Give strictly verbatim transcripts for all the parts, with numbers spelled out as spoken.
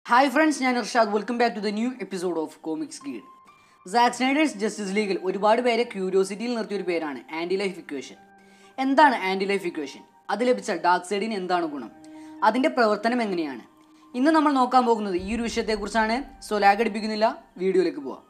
Hi friends, I am Irshad. Welcome back to the new episode of Comics Guide. Zack Snyder's Justice League ഒരുപാട് പേരെ ക്യൂരിയോസിറ്റിയിൽ നിർത്തിയ ഒരു പേരാണ് anti life equation. എന്താണ് anti life equation? അത് ലഭിച്ചാൽ ഡാർക്ക് സൈഡിന് എന്താണ് ഗുണം? അതിന്റെ പ്രവർത്തനം എങ്ങനെയാണ്? ഇന്ന് നമ്മൾ നോക്കാൻ പോകുന്നത് ഈ ഒരു വിഷയത്തെക്കുറിച്ചാണ്. സോ ലാഗ് അടിപ്പിക്കുന്നില്ല, വീഡിയോയിലേക്ക് പോവാം.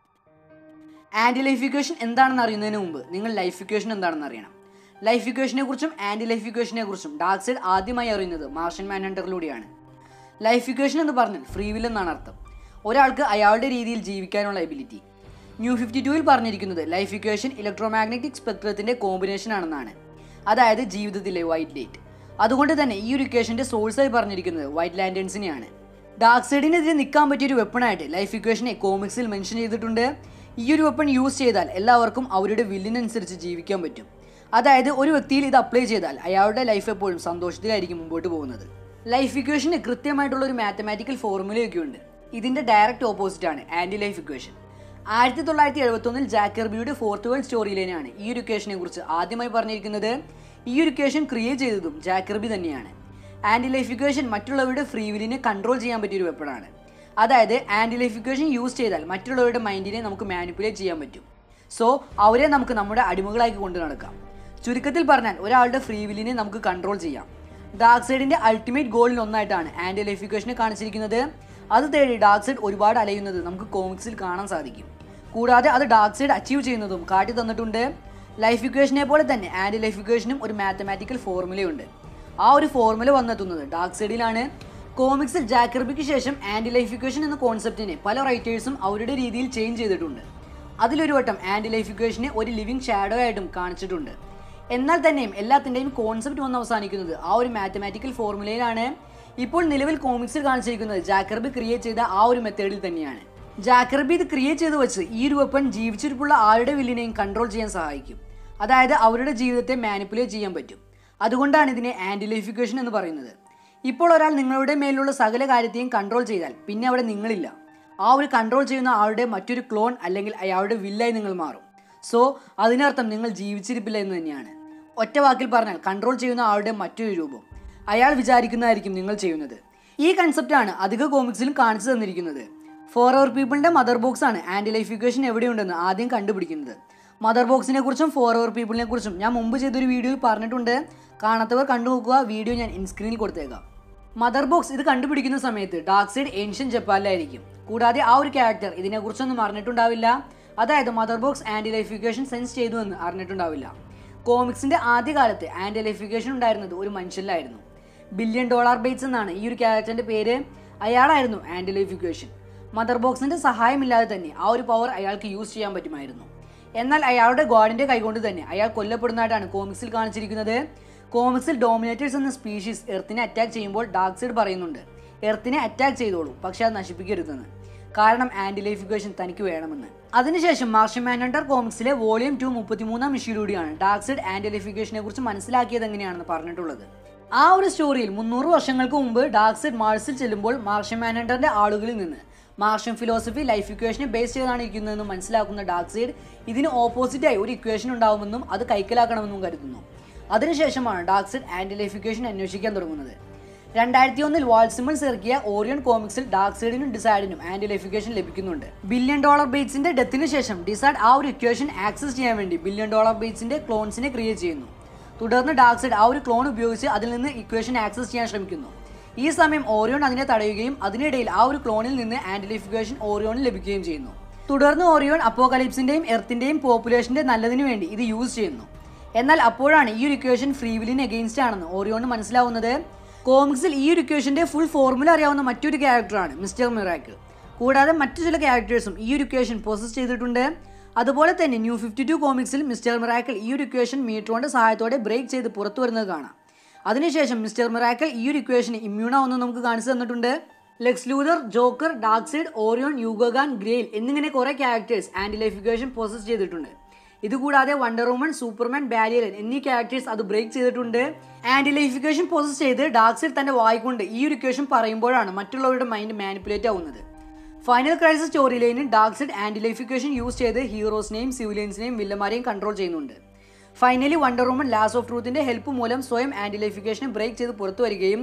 ആന്റി ലൈഫ് ഇക്വേഷൻ എന്താണെന്ന് അറിയുന്നതിന് മുമ്പ് നിങ്ങൾ ലൈഫ് ഇക്വേഷൻ എന്താണെന്ന് അറിയണം. ലൈഫ് ഇക്വേഷനെ കുറിച്ചും ആന്റി ലൈഫ് ഇക്വേഷനെ കുറിച്ചും ഡാർക്ക് സൈഡ് ആദ്യമായി അറിയുന്നത് മാർഷ്യൻ മാൻഹണ്ടറിലൂടെയാണ്. ലൈഫ് ഇക്വേഷൻ എന്ന് പറഞ്ഞാൽ ഫ്രീ വിൽ എന്നാണ് അർത്ഥം. ഒരാൾക്ക് അയാളുടെ രീതിയിൽ ജീവിക്കാനുള്ള എബിലിറ്റി. ന്യൂ ഫിഫ്റ്റി ടൂവിൽ പറഞ്ഞിരിക്കുന്നത് ലൈഫ് ഇക്വേഷൻ ഇലക്ട്രോമാഗ്നറ്റിക് സ്പെക്ട്രത്തിൻ്റെ കോമ്പിനേഷൻ ആണെന്നാണ്, അതായത് ജീവിതത്തിലെ വൈറ്റ് ലൈറ്റ്. അതുകൊണ്ട് തന്നെ ഈ ഒരു ഇക്വേഷൻ്റെ സോഴ്സായി പറഞ്ഞിരിക്കുന്നത് വൈറ്റ് ലാൻഡേൺസിനെയാണ്. ഡാർക്ക് സൈഡിനെതിരെ നിൽക്കാൻ പറ്റിയൊരു വെപ്പണായിട്ട് ലൈഫ് ഇക്വേഷനെ കോമിക്സിൽ മെൻഷൻ ചെയ്തിട്ടുണ്ട്. ഈ ഒരു വെപ്പൺ യൂസ് ചെയ്താൽ എല്ലാവർക്കും അവരുടെ വില്ലിനനുസരിച്ച് ജീവിക്കാൻ പറ്റും. അതായത് ഒരു വ്യക്തിയിൽ ഇത് അപ്ലൈ ചെയ്താൽ അയാളുടെ ലൈഫ് എപ്പോഴും സന്തോഷത്തിലായിരിക്കും മുമ്പോട്ട് പോകുന്നത്. ലൈഫ് ഇക്വേഷന് കൃത്യമായിട്ടുള്ള ഒരു മാത്തമാറ്റിക്കൽ ഫോർമുലയൊക്കെ ഉണ്ട്. ഇതിൻ്റെ ഡയറക്റ്റ് ഓപ്പോസിറ്റ് ആണ് ആൻറ്റി ലൈഫ് ഇക്വേഷൻ. ആയിരത്തി തൊള്ളായിരത്തി എഴുപത്തൊന്നിൽ ജാക്ക് കെർബിയുടെ ഫോർത്ത് വേൾഡ് സ്റ്റോറി ലൈനാണ് ഈ ഒരു ഇക്വേഷനെ കുറിച്ച് ആദ്യമായി പറഞ്ഞിരിക്കുന്നത്. ഈ ഒരു ഇക്വേഷൻ ക്രിയേറ്റ് ചെയ്തതും ജാക്ക് കെർബി തന്നെയാണ്. ആൻറ്റി ലൈഫ് ഇക്വേഷൻ മറ്റുള്ളവരുടെ ഫ്രീ വില്ലിനെ കൺട്രോൾ ചെയ്യാൻ പറ്റിയൊരു വെപ്പണാണ്. അതായത് ആൻറ്റി ലൈഫ് ഇക്വേഷൻ യൂസ് ചെയ്താൽ മറ്റുള്ളവരുടെ മൈൻഡിനെ നമുക്ക് മാനിപ്പുലേറ്റ് ചെയ്യാൻ പറ്റും. സോ അവരെ നമുക്ക് നമ്മുടെ അടിമകളാക്കി കൊണ്ട് നടക്കാം. ചുരുക്കത്തിൽ പറഞ്ഞാൽ ഒരാളുടെ ഫ്രീ വില്ലിനെ നമുക്ക് കൺട്രോൾ ചെയ്യാം. ഡാർക്ക് സൈഡിൻ്റെ അൾട്ടിമേറ്റ് ഗോളിൽ ഒന്നായിട്ടാണ് ആൻറ്റി ലൈഫ് ഇക്വേഷനെ കാണിച്ചിരിക്കുന്നത്. അത് തേടി ഡാർക്ക് സൈഡ് ഒരുപാട് അലയുന്നത് നമുക്ക് കോമിക്സിൽ കാണാൻ സാധിക്കും. കൂടാതെ അത് ഡാർക്ക് സൈഡ് അച്ചീവ് ചെയ്യുന്നതും കാട്ടി തന്നിട്ടുണ്ട്. ലൈഫ് ഇക്വേഷനെ പോലെ തന്നെ ആൻറ്റി ലൈഫ് ഇക്വേഷനും ഒരു മാത്തമാറ്റിക്കൽ ഫോർമുലയുണ്ട്. ആ ഒരു ഫോർമുല വന്നെത്തുന്നത് ഡാർക്ക് സൈഡിലാണ്. കോമിക്സിൽ ജാക്ക് കെർബിക്ക് ശേഷം ആൻറ്റി ലൈഫ് ഇക്വേഷൻ എന്ന കോൺസെപ്റ്റിനെ പല റൈറ്റേഴ്സും അവരുടെ രീതിയിൽ ചേഞ്ച് ചെയ്തിട്ടുണ്ട്. അതിലൊരു വട്ടം ആൻറ്റി ലൈഫ് ഇക്വേഷനെ ഒരു ലിവിങ് ഷാഡോ ആയിട്ടും കാണിച്ചിട്ടുണ്ട്. എന്നാൽ തന്നെയും എല്ലാത്തിൻ്റെയും കോൺസെപ്റ്റ് വന്ന് അവസാനിക്കുന്നത് ആ ഒരു മാത്തമാറ്റിക്കൽ ഫോർമുലയിലാണ്. ഇപ്പോൾ നിലവിൽ കോമിക്സിൽ കാണിച്ചിരിക്കുന്നത് ജാക്ക് കെർബി ക്രിയേറ്റ് ചെയ്ത ആ ഒരു മെത്തേഡിൽ തന്നെയാണ്. ജാക്ക് കെർബി ഇത് ക്രിയേറ്റ് ചെയ്ത് വെച്ച് ഈ ഒരു വെപ്പൺ ജീവിച്ചിരിപ്പുള്ള ആരുടെ വില്ലിനെയും കൺട്രോൾ ചെയ്യാൻ സഹായിക്കും. അതായത് അവരുടെ ജീവിതത്തെ മാനിപ്പുലേറ്റ് ചെയ്യാൻ പറ്റും. അതുകൊണ്ടാണ് ഇതിനെ ആൻറ്റി ലൈഫ് ഇക്വേഷൻ എന്ന് പറയുന്നത്. ഇപ്പോൾ ഒരാൾ നിങ്ങളുടെ മേലുള്ള സകല കാര്യത്തെയും കൺട്രോൾ ചെയ്താൽ പിന്നെ അവിടെ നിങ്ങളില്ല. ആ ഒരു കൺട്രോൾ ചെയ്യുന്ന ആളുടെ മറ്റൊരു ക്ലോൺ അല്ലെങ്കിൽ അയാളുടെ വില്ലായി നിങ്ങൾ മാറും. സോ അതിനർത്ഥം നിങ്ങൾ ജീവിച്ചിരിപ്പില്ല എന്ന് തന്നെയാണ്. ഒറ്റ വാക്കിൽ പറഞ്ഞാൽ കൺട്രോൾ ചെയ്യുന്ന ആളുടെ മറ്റൊരു രൂപം. അയാൾ വിചാരിക്കുന്നതായിരിക്കും നിങ്ങൾ ചെയ്യുന്നത്. ഈ കൺസെപ്റ്റാണ് അധിക കോമിക്സിലും കാണിച്ചു തന്നിരിക്കുന്നത്. ഫോർ അവർ പീപ്പിളിൻ്റെ മദർ ബോക്സ് ആണ് ആൻറ്റി ലൈഫ് ഇക്വേഷൻ എവിടെയുണ്ടെന്ന് ആദ്യം കണ്ടുപിടിക്കുന്നത്. മദർ ബോക്സിനെ കുറിച്ചും ഫോർ അവർ പീപ്പിളിനെ കുറിച്ചും ഞാൻ മുമ്പ് ചെയ്തൊരു വീഡിയോയിൽ പറഞ്ഞിട്ടുണ്ട്. കാണാത്തവർ കണ്ടു നോക്കുക. വീഡിയോ ഞാൻ ഇൻസ്ക്രീനിൽ കൊടുത്തേക്കാം. മദർ ബോക്സ് ഇത് കണ്ടുപിടിക്കുന്ന സമയത്ത് ഡാർക്ക് സൈഡ് ഏൻഷ്യൻ ജപ്പാനിലായിരിക്കും. കൂടാതെ ആ ഒരു ക്യാരക്ടർ ഇതിനെക്കുറിച്ചൊന്നും അറിഞ്ഞിട്ടുണ്ടാവില്ല. അതായത് mother box anti life equation sense ചെയ്തു എന്ന് അറിഞ്ഞിട്ടുണ്ടാവില്ല. കോമിക്സിൻ്റെ ആദ്യകാലത്ത് ആൻറ്റി ലൈഫ് ഇക്വേഷൻ ഉണ്ടായിരുന്നത് ഒരു മനുഷ്യനിലായിരുന്നു. ബില്യൺ ഡോളർ ബേറ്റ്സ് എന്നാണ് ഈ ഒരു ക്യാരക്ടറിൻ്റെ പേര്. അയാളായിരുന്നു ആൻറ്റി ലൈഫ് ഇക്വേഷൻ. മദർ ബോക്സിൻ്റെ സഹായമില്ലാതെ തന്നെ ആ ഒരു പവർ അയാൾക്ക് യൂസ് ചെയ്യാൻ പറ്റുമായിരുന്നു. എന്നാൽ അയാളുടെ ഗോഡിൻ്റെ കൈകൊണ്ട് തന്നെ അയാൾ കൊല്ലപ്പെടുന്നതായിട്ടാണ് കോമിക്സിൽ കാണിച്ചിരിക്കുന്നത്. കോമിക്സിൽ ഡോമിനേറ്റേഴ്സ് എന്ന സ്പീഷീസ് എർത്തിനെ അറ്റാക്ക് ചെയ്യുമ്പോൾ ഡാർക്ക് സൈഡ് പറയുന്നുണ്ട്, എർത്തിനെ അറ്റാക്ക് ചെയ്തോളൂ, പക്ഷെ അത് നശിപ്പിക്കരുതെന്ന്. കാരണം ആൻറ്റി ലൈഫ് ഇക്വേഷൻ തനിക്ക് വേണമെന്ന്. അതിനുശേഷം മാർഷ്യൻ മാൻഹണ്ടർ കോമിക്സിലെ വോളിയം ടു മുപ്പത്തിമൂന്നാം ഇഷ്യൂയിലൂടെയാണ് ഡാർക്ക് സൈഡ് ആൻറ്റി ലൈഫ് ഇക്വേഷനെ കുറിച്ച് മനസ്സിലാക്കിയത് എങ്ങനെയാണെന്ന് പറഞ്ഞിട്ടുള്ളത്. ആ ഒരു സ്റ്റോറിയിൽ മുന്നൂറ് വർഷങ്ങൾക്ക് മുമ്പ് ഡാർക്ക് സൈഡ് മാർസിൽ ചെല്ലുമ്പോൾ മാർഷ്യൻ മാൻഹണ്ടറിന്റെ ആളുകളിൽ നിന്ന് മാർഷ്യൻ ഫിലോസഫി ലൈഫ് ഇക്വേഷനെ ബേസ് ചെയ്താണ് ഇരിക്കുന്നതെന്ന് മനസ്സിലാക്കുന്ന ഡാർക്ക് സൈഡ് ഇതിന് ഓപ്പോസിറ്റായി ഒരു ഇക്വേഷൻ ഉണ്ടാവുമെന്നും അത് കൈക്കലാക്കണമെന്നും കരുതുന്നു. അതിനുശേഷമാണ് Darkseid anti life equation അന്വേഷിക്കാൻ തുടങ്ങുന്നത്. രണ്ടായിരത്തി ഒന്നിൽ വാൾസിമൺസ് ഇറക്കിയ ഓറിയൻ കോമിക്സിൽ ഡാർക്ക് സൈഡിനും ഡിസൈഡിനും ആൻറ്റി ലൈഫ് ഇക്വേഷൻ ലഭിക്കുന്നുണ്ട്. ബില്യൺ ഡോളർ ബേറ്റ്സിന്റെ ഡെത്തിന് ശേഷം ഡിസൈഡ് ആ ഒരു ഇക്വേഷൻ ആക്സസ് ചെയ്യാൻ വേണ്ടി ബില്യൺ ഡോളർ ബേറ്റ്സിന്റെ ക്ലോൺസിനെ ക്രിയേറ്റ് ചെയ്യുന്നു. തുടർന്ന് ഡാർക്ക് സൈഡ് ആ ഒരു ക്ലോൺ ഉപയോഗിച്ച് അതിൽ നിന്ന് ഇക്വേഷൻ ആക്സസ് ചെയ്യാൻ ശ്രമിക്കുന്നു. ഈ സമയം ഓറിയോൺ അതിനെ തടയുകയും അതിനിടയിൽ ആ ഒരു ക്ലോണിൽ നിന്ന് ആൻറ്റി ലൈഫ് ഇക്വേഷൻ ഓറിയോണിൽ ലഭിക്കുകയും ചെയ്യുന്നു. തുടർന്ന് ഓറിയോൺ അപ്പോകലിപ്സിന്റെയും എർത്തിന്റെയും പോപ്പുലേഷന്റെ നല്ലതിനു വേണ്ടി ഇത് യൂസ് ചെയ്യുന്നു. എന്നാൽ അപ്പോഴാണ് ഈ ഒരു ഇക്വേഷൻ ഫ്രീ വില്ലിന് എഗെയിൻസ്റ്റ് ആണെന്ന് ഓറിയോണിന് മനസ്സിലാവുന്നത്. കോമിക്സിൽ ഈ ഒരു ഇക്വേഷൻ്റെ ഫുൾ ഫോർമുല അറിയാവുന്ന മറ്റൊരു ക്യാരക്ടറാണ് മിസ്റ്റർ മിറാക്കിൾ. കൂടാതെ മറ്റു ചില ക്യാരക്ടേഴ്സും ഈ ഒരു ഇക്വേഷൻ പോസസ് ചെയ്തിട്ടുണ്ട്. അതുപോലെ തന്നെ ന്യൂ ഫിഫ്റ്റി ടു കോമിക്സിൽ മിസ്റ്റർ മിറാക്കിൾ ഈ ഒരു ഇക്വേഷൻ മീറ്ററോന്റെ സഹായത്തോടെ ബ്രേക്ക് ചെയ്ത് പുറത്തു വരുന്നത് കാണാം. അതിനുശേഷം മിസ്റ്റർ മിറാക്കിൾ ഈ ഒരു ഇക്വേഷന് ഇമ്മ്യൂണാവുന്നത് നമുക്ക് കാണിച്ചു തന്നിട്ടുണ്ട്. Lex Luthor, Joker, Darkseid, Orion, Yuga Khan, Grail എന്നിങ്ങനെ കുറേ characters anti life equation possess ചെയ്തിട്ടുണ്ട്. ഇതുകൂടാതെ വണ്ടർ വുമൺ, സൂപ്പർമാൻ, ബാരിയലൻ എന്നീ ക്യാരക്ടേഴ്സ് അത് ബ്രേക്ക് ചെയ്തിട്ടുണ്ട്. ആൻറ്റി ലൈഫ് ഇക്വേഷൻ പോസസ് ചെയ്ത് ഡാർക്ക് സൈഡ് തന്റെ വായിക്കൊണ്ട് ഈ ഒരു ഇക്വേഷൻ പറയുമ്പോഴാണ് മറ്റുള്ളവരുടെ മൈൻഡ് മാനിപ്പുലേറ്റ് ആവുന്നത്. ഫൈനൽ ക്രൈസിസ് സ്റ്റോറി ലൈനിൽ Darkseid anti life equation use ചെയ്ത് ഹീറോസിനെയും സിവിലിയൻസിനെയും വില്ലന്മാരെയും കൺട്രോൾ ചെയ്യുന്നുണ്ട്. Finally Wonder Woman lasso of ട്രൂത്തിന്റെ ഹെൽപ്പ് മൂലം സ്വയം ആൻറ്റി ലൈഫ് ഇക്വേഷനെ ബ്രേക്ക് ചെയ്ത് പുറത്തു വരികയും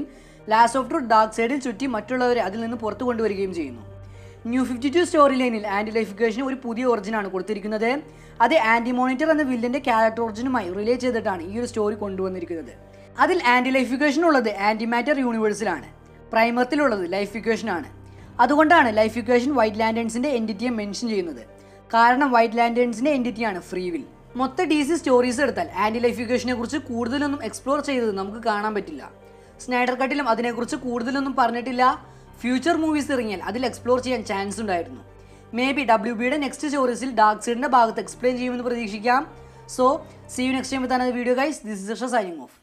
ലാസ്റ്റ് ഓഫ് ട്രൂത്ത് ഡാർക്ക് സൈഡിൽ ചുറ്റി മറ്റുള്ളവരെ അതിൽ നിന്ന് പുറത്തു കൊണ്ടുവരികയും ചെയ്യുന്നു. ന്യൂ ഫിഫ്റ്റി ടു സ്റ്റോറി ലൈനിൽ ആൻറ്റി ലൈഫിക്കേഷന് ഒരു പുതിയ ഒറിജിനാണ് കൊടുത്തിരിക്കുന്നത്. അത് ആൻറ്റി മോണിറ്റർ എന്ന വില്ലൻ്റെ ക്യാരക്ടർ ഒറിജിനുമായി റിലേറ്റ് ചെയ്തിട്ടാണ് ഈ ഒരു സ്റ്റോറി കൊണ്ടുവന്നിരിക്കുന്നത്. അതിൽ ആൻറ്റി ലൈഫിക്കേഷൻ ഉള്ളത് ആൻറ്റി മാറ്റർ യൂണിവേഴ്സിലാണ്, പ്രൈമത്തിലുള്ളത് ലൈഫിക്കേഷനാണ്. അതുകൊണ്ടാണ് ലൈഫിക്കേഷൻ വൈറ്റ് ലാൻഡേൺസിൻ്റെ എൻറ്റിറ്റിയെ മെൻഷൻ ചെയ്യുന്നത്. കാരണം വൈറ്റ് ലാൻഡേൺസിൻ്റെ എൻറ്റിറ്റിയാണ് ഫ്രീ വിൽ. മൊത്തം ഡി സി സ്റ്റോറീസ് എടുത്താൽ ആൻറ്റി ലൈഫിക്കേഷനെ കുറിച്ച് കൂടുതലൊന്നും എക്സ്പ്ലോർ ചെയ്തത് നമുക്ക് കാണാൻ പറ്റില്ല. സ്നൈഡർ കട്ടിലും അതിനെക്കുറിച്ച് കൂടുതലൊന്നും പറഞ്ഞിട്ടില്ല. ഫ്യൂച്ചർ മൂവീസ് ഇറങ്ങിയാൽ അതിൽ എക്സ്പ്ലോർ ചെയ്യാൻ ചാൻസ് ഉണ്ടായിരുന്നു. മേ ബി ഡബ്ല്യു ബിയുടെ നെക്സ്റ്റ് സ്റ്റോറീസിൽ ഡാർക്ക് സൈഡിൻ്റെ ഭാഗത്ത് എക്സ്പ്ലെയിൻ ചെയ്യുമെന്ന് പ്രതീക്ഷിക്കാം. So see you next time with another video guys. This is signing of.